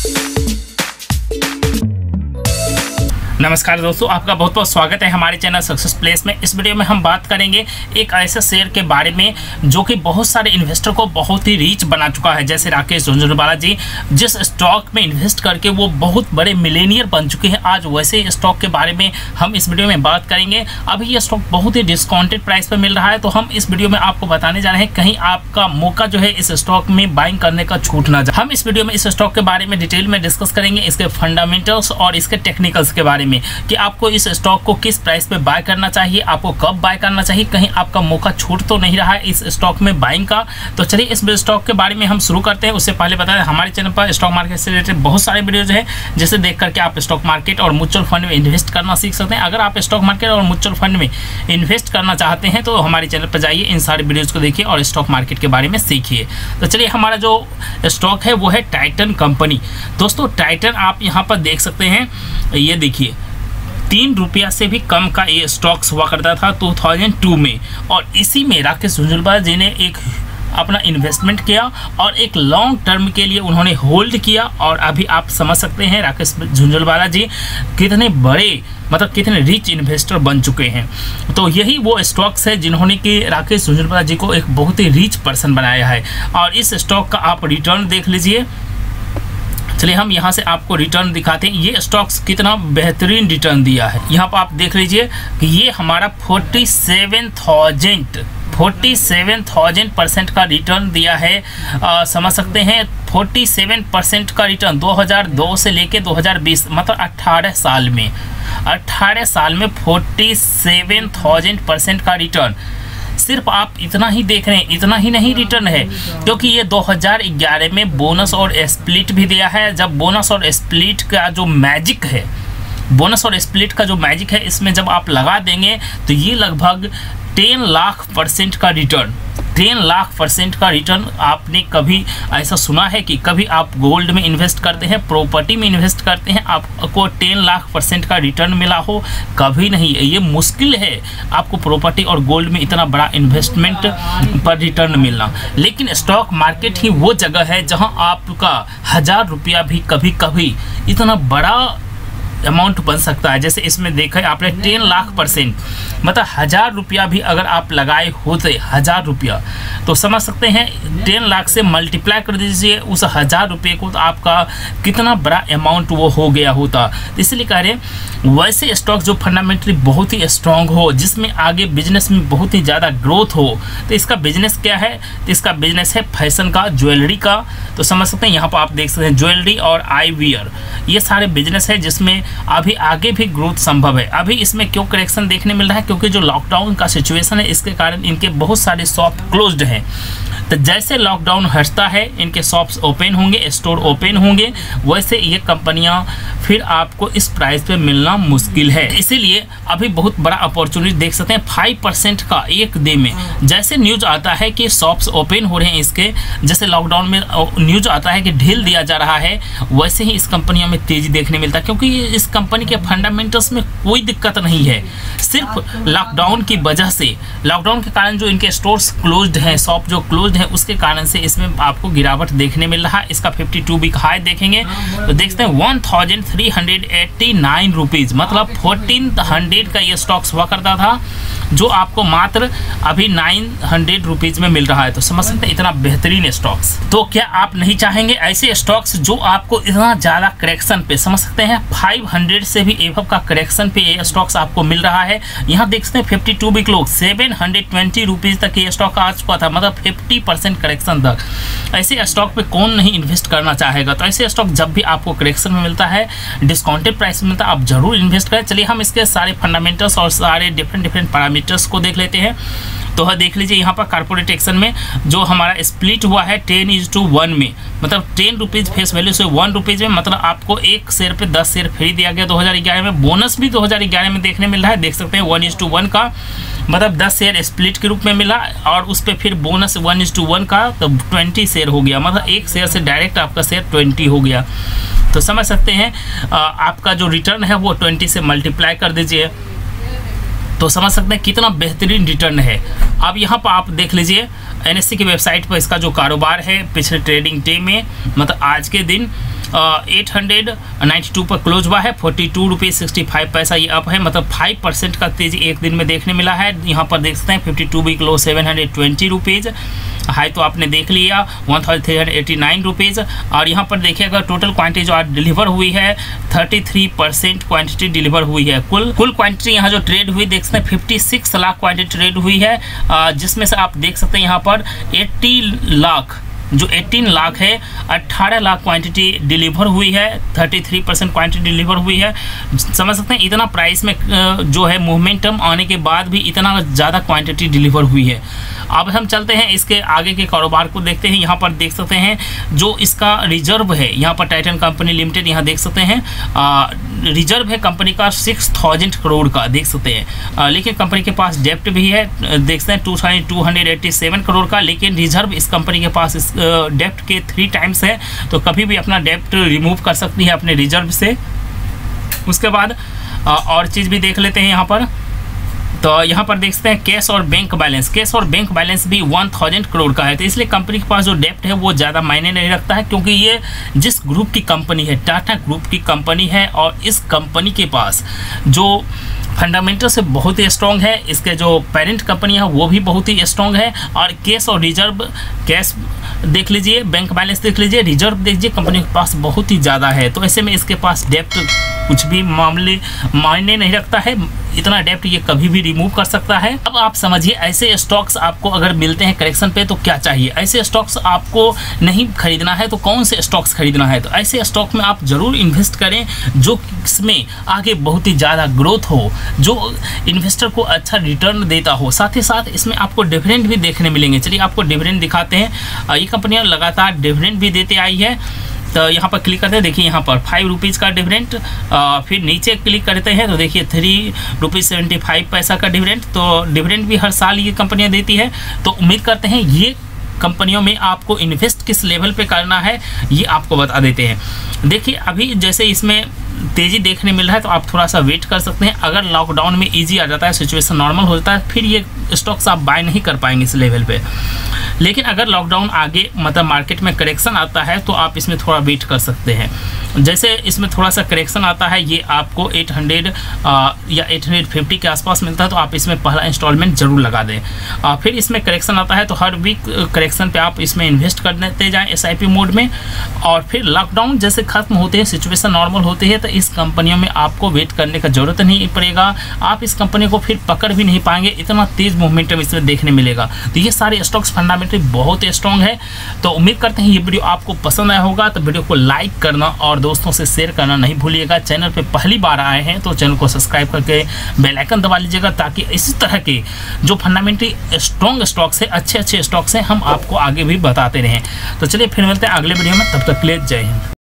नमस्कार दोस्तों, आपका बहुत बहुत स्वागत है हमारे चैनल सक्सेस प्लेस में। इस वीडियो में हम बात करेंगे एक ऐसे शेयर के बारे में जो कि बहुत सारे इन्वेस्टर को बहुत ही रीच बना चुका है, जैसे राकेश झुंझुनवाला जी, जिस स्टॉक में इन्वेस्ट करके वो बहुत बड़े मिलेनियर बन चुके हैं। आज वैसे स्टॉक के बारे में हम इस वीडियो में बात करेंगे। अभी ये स्टॉक बहुत ही डिस्काउंटेड प्राइस पर मिल रहा है, तो हम इस वीडियो में आपको बताने जा रहे हैं कहीं आपका मौका जो है इस स्टॉक में बाइंग करने का छूट ना जाए। हम इस वीडियो में इस स्टॉक के बारे में डिटेल में डिस्कस करेंगे, इसके फंडामेंटल्स और इसके टेक्निकल्स के बारे में कि आपको इस स्टॉक को किस प्राइस पे बाय करना चाहिए, आपको कब बाय करना चाहिए, कहीं आपका मौका छूट तो नहीं रहा है इस स्टॉक में बाइंग का। तो चलिए इस स्टॉक के बारे में हम शुरू करते हैं। उससे पहले बता दें हमारे चैनल पर स्टॉक मार्केट से रिलेटेड बहुत सारे वीडियोज हैं, जिसे देख करके आप स्टॉक मार्केट और म्यूचुअल फंड में इन्वेस्ट करना सीख सकते हैं। अगर आप स्टॉक मार्केट और म्यूचुअल फंड में इन्वेस्ट करना चाहते हैं तो हमारे चैनल पर जाइए, इन सारे वीडियोज को देखिए और स्टॉक मार्केट के बारे में सीखिए। तो चलिए, हमारा जो स्टॉक है वो है टाइटन कंपनी। दोस्तों, टाइटन आप यहाँ पर देख सकते हैं, ये देखिए 3 रुपया से भी कम का ये स्टॉक्स हुआ करता था 2002 में, और इसी में राकेश झुंझुनवाला जी ने एक अपना इन्वेस्टमेंट किया और एक लॉन्ग टर्म के लिए उन्होंने होल्ड किया। और अभी आप समझ सकते हैं राकेश झुंझुनवाला जी कितने बड़े, मतलब कितने रिच इन्वेस्टर बन चुके हैं। तो यही वो स्टॉक्स है जिन्होंने कि राकेश झुंझुनवाला जी को एक बहुत ही रिच पर्सन बनाया है। और इस स्टॉक का आप रिटर्न देख लीजिए। चलिए हम यहाँ से आपको रिटर्न दिखाते हैं, ये स्टॉक्स कितना बेहतरीन रिटर्न दिया है। यहाँ पर आप देख लीजिए कि ये हमारा 47,000% का रिटर्न दिया है। समझ सकते हैं 47% का रिटर्न 2002 से लेके 2020, मतलब 18 साल में 47,000% का रिटर्न। सिर्फ आप इतना ही देख रहे हैं, इतना ही नहीं रिटर्न है, क्योंकि ये 2011 में बोनस और स्प्लिट भी दिया है। जब बोनस और स्प्लिट का जो मैजिक है, बोनस और स्प्लिट का जो मैजिक है, इसमें जब आप लगा देंगे तो ये लगभग 10 लाख% का रिटर्न, 10 लाख% का रिटर्न। आपने कभी ऐसा सुना है कि कभी आप गोल्ड में इन्वेस्ट करते हैं, प्रॉपर्टी में इन्वेस्ट करते हैं, आपको 10 लाख% का रिटर्न मिला हो? कभी नहीं। ये मुश्किल है आपको प्रॉपर्टी और गोल्ड में इतना बड़ा इन्वेस्टमेंट पर रिटर्न मिलना। लेकिन स्टॉक मार्केट ही वो जगह है जहां आपका 1000 रुपया भी कभी कभी इतना बड़ा अमाउंट बन सकता है। जैसे इसमें देखा आपने 10 लाख%, मतलब 1000 रुपया भी अगर आप लगाए होते, 1000 रुपया, तो समझ सकते हैं 10 लाख से मल्टीप्लाई कर दीजिए उस 1000 रुपये को, तो आपका कितना बड़ा अमाउंट वो हो गया होता। इसलिए कह रहे वैसे स्टॉक जो फंडामेंटली बहुत ही स्ट्रांग हो, जिसमें आगे बिजनेस में बहुत ही ज़्यादा ग्रोथ हो। तो इसका बिजनेस क्या है? तो इसका बिजनेस है फैशन का, ज्वेलरी का। तो समझ सकते हैं यहाँ पर आप देख सकते हैं ज्वेलरी और आई वियर, ये सारे बिजनेस है जिसमें अभी आगे भी ग्रोथ संभव है। अभी इसमें क्यों करेक्शन देखने मिल रहा है? क्योंकि जो लॉकडाउन का सिचुएशन है, इसके कारण इनके बहुत सारे शॉप क्लोज्ड हैं। तो जैसे लॉकडाउन हटता है, इनके शॉप्स ओपन होंगे, स्टोर ओपन होंगे, वैसे ये कंपनियां फिर आपको इस प्राइस पे मिलना मुश्किल है। इसीलिए अभी बहुत बड़ा अपॉर्चुनिटी देख सकते हैं 5% का एक डे में। जैसे न्यूज आता है कि शॉप्स ओपन हो रहे हैं इसके, जैसे लॉकडाउन में न्यूज आता है कि ढील दिया जा रहा है, वैसे ही इस कंपनियों में तेजी देखने मिलता है। क्योंकि इस कंपनी के फंडामेंटल्स में कोई दिक्कत नहीं है, सिर्फ लॉकडाउन की वजह से, लॉकडाउन के कारण जो इनके स्टोर्स क्लोज्ड हैं, शॉप जो क्लोज्ड है, उसके कारण से इसमें आपको गिरावट देखने मिल रहा है। इसका 52 वीक हाई देखेंगे तो देखते हैं 1389 रुपीज़, मतलब 1400 का ये स्टॉक्स हुआ करता था, जो आपको मात्र अभी 900 रुपीज़ में मिल रहा है। तो समझ सकते हैं इतना बेहतरीन स्टॉक्स। तो क्या आप नहीं चाहेंगे ऐसे स्टॉक्स जो आपको इतना ज़्यादा करेक्शन पे, समझ सकते हैं 500 से भी एवं का करेक्शन पे ये स्टॉक्स आपको मिल रहा है। यहाँ देख सकते हैं 52 वीक लोग 720 रुपीज़ तक ये स्टॉक आ चुका था, मतलब 50% करेक्शन तक। ऐसे स्टॉक पे कौन नहीं इन्वेस्ट करना चाहेगा? तो ऐसे स्टॉक जब भी आपको करेक्शन में मिलता है, डिस्काउंटेड प्राइस में मिलता है, आप जरूर इन्वेस्ट करें। चलिए हम इसके सारे फंडामेंटल्स और सारे डिफरेंट पैरामीटर्स को देख लेते हैं। तो देख लीजिए यहाँ पर कॉर्पोरेट एक्शन में जो हमारा स्प्लिट हुआ है 10:1 में, मतलब 10 रुपीज़ फेस वैल्यू से 1 रुपीज़ में, मतलब आपको एक शेयर पे 10 शेयर फ्री दिया गया 2011 में। बोनस भी 2011 में देखने मिल रहा है, देख सकते हैं 1:1 का, मतलब 10 शेयर स्प्लिट के रूप में मिला, और उस पर फिर बोनस 1:1 का, तो 20 शेयर हो गया, मतलब एक शेयर से डायरेक्ट आपका शेयर 20 हो गया। तो समझ सकते हैं आपका जो रिटर्न है वो 20 से मल्टीप्लाई कर दीजिए, तो समझ सकते हैं कितना बेहतरीन रिटर्न है। अब यहाँ पर आप देख लीजिए NSE की वेबसाइट पर इसका जो कारोबार है पिछले ट्रेडिंग डे में, मतलब आज के दिन 892 पर क्लोज हुआ है, 42 रुपीज़ 65 पैसा ये अप है, मतलब 5% का तेजी एक दिन में देखने मिला है। यहाँ पर देख सकते हैं 52 वीक लो 720 रुपीज़, हाई तो आपने देख लिया 1389 रुपीज़। और यहाँ पर देखिएगा टोटल क्वांटिटी जो आज डिलीवर हुई है 33% क्वांटिटी डिलीवर हुई है। कुल क्वांटिटी यहाँ जो ट्रेड हुई देख सकते हैं 56 लाख क्वांटिटी ट्रेड हुई है, जिसमें से आप देख सकते हैं यहाँ पर 18 लाख है, 18 लाख क्वांटिटी डिलीवर हुई है, 33% क्वांटिटी डिलीवर हुई है। समझ सकते हैं इतना प्राइस में जो है मोमेंटम आने के बाद भी इतना ज़्यादा क्वांटिटी डिलीवर हुई है। अब हम चलते हैं इसके आगे के कारोबार को देखते हैं। यहाँ पर देख सकते हैं जो इसका रिजर्व है, यहाँ पर टाइटन कंपनी लिमिटेड यहाँ देख सकते हैं रिजर्व है कंपनी का 6000 करोड़ का देख सकते हैं, लेकिन कंपनी के पास डेप्ट भी है देख सकते हैं 2287 करोड़ का, लेकिन रिजर्व इस कंपनी के पास इस डेप्ट के 3 टाइम्स है, तो कभी भी अपना डेप्ट रिमूव कर सकती है अपने रिजर्व से। उसके बाद और चीज़ भी देख लेते हैं यहाँ पर, तो यहाँ पर देख सकते हैं कैश और बैंक बैलेंस भी 1000 करोड़ का है। तो इसलिए कंपनी के पास जो डेप्ट है वो ज़्यादा मायने नहीं रखता है, क्योंकि ये जिस ग्रुप की कंपनी है टाटा ग्रुप की कंपनी है, और इस कंपनी के पास जो फंडामेंटल से बहुत ही स्ट्रॉन्ग है, इसके जो पेरेंट कंपनी है वो भी बहुत ही स्ट्रॉन्ग है, और कैश और रिजर्व, कैश देख लीजिए, बैंक बैलेंस देख लीजिए, रिजर्व देख लीजिए, कंपनी के पास बहुत ही ज़्यादा है। तो ऐसे में इसके पास डेप्ट कुछ भी मायने नहीं रखता है, इतना डेप्ट ये कभी भी रिमूव कर सकता है। अब आप समझिए ऐसे स्टॉक्स आपको अगर मिलते हैं करेक्शन पे तो क्या चाहिए। ऐसे स्टॉक्स आपको नहीं खरीदना है तो कौन से स्टॉक्स खरीदना है, तो ऐसे स्टॉक में आप जरूर इन्वेस्ट करें जो इसमें आगे बहुत ही ज़्यादा ग्रोथ हो, जो इन्वेस्टर को अच्छा रिटर्न देता हो, साथ ही साथ इसमें आपको डिविडेंड भी देखने मिलेंगे। चलिए आपको डिविडेंड दिखाते हैं। ये कंपनियां लगातार डिविडेंड भी देते आई है, तो यहाँ पर क्लिक करते हैं, देखिए यहाँ पर 5 रुपीज़ का डिविडेंड, फिर नीचे क्लिक करते हैं तो देखिए 3.75 पैसा का डिविडेंड। तो डिविडेंड भी हर साल ये कंपनियाँ देती है, तो उम्मीद करते हैं ये कंपनियों में आपको इन्वेस्ट किस लेवल पे करना है ये आपको बता देते हैं। देखिए अभी जैसे इसमें तेज़ी देखने मिल रहा है तो आप थोड़ा सा वेट कर सकते हैं। अगर लॉकडाउन में इजी आ जाता है, सिचुएशन नॉर्मल हो जाता है, फिर ये स्टॉक्स आप बाय नहीं कर पाएंगे इस लेवल पे। लेकिन अगर लॉकडाउन आगे मतलब मार्केट में करेक्शन आता है तो आप इसमें थोड़ा वेट कर सकते हैं। जैसे इसमें थोड़ा सा करेक्शन आता है, ये आपको 800 या 850 के आसपास मिलता है, तो आप इसमें पहला इंस्टॉलमेंट जरूर लगा दें। फिर इसमें करेक्शन आता है तो हर वीक करेक्शन पे आप इसमें इन्वेस्ट कर देते जाएँ SIP मोड में। और फिर लॉकडाउन जैसे खत्म होते हैं, सिचुएशन नॉर्मल होती है, तो इस कंपनियों में आपको वेट करने का जरूरत नहीं पड़ेगा। आप इस कंपनी को फिर पकड़ भी नहीं पाएंगे, इतना तेज मूवमेंटम इसमें देखने मिलेगा। तो ये सारे स्टॉक्स फंडामेंटली बहुत स्ट्रॉन्ग है। तो उम्मीद करते हैं ये वीडियो आपको पसंद आया होगा, तो वीडियो को लाइक करना और दोस्तों से शेयर करना नहीं भूलिएगा। चैनल पे पहली बार आए हैं तो चैनल को सब्सक्राइब करके बेल आइकन दबा लीजिएगा, ताकि इसी तरह के जो फंडामेंटली स्ट्रॉन्ग स्टॉक्स है, अच्छे स्टॉक्स हैं, हम आपको आगे भी बताते रहें। तो चलिए फिर मिलते हैं अगले वीडियो में, तब तक के लिए जय हिंद।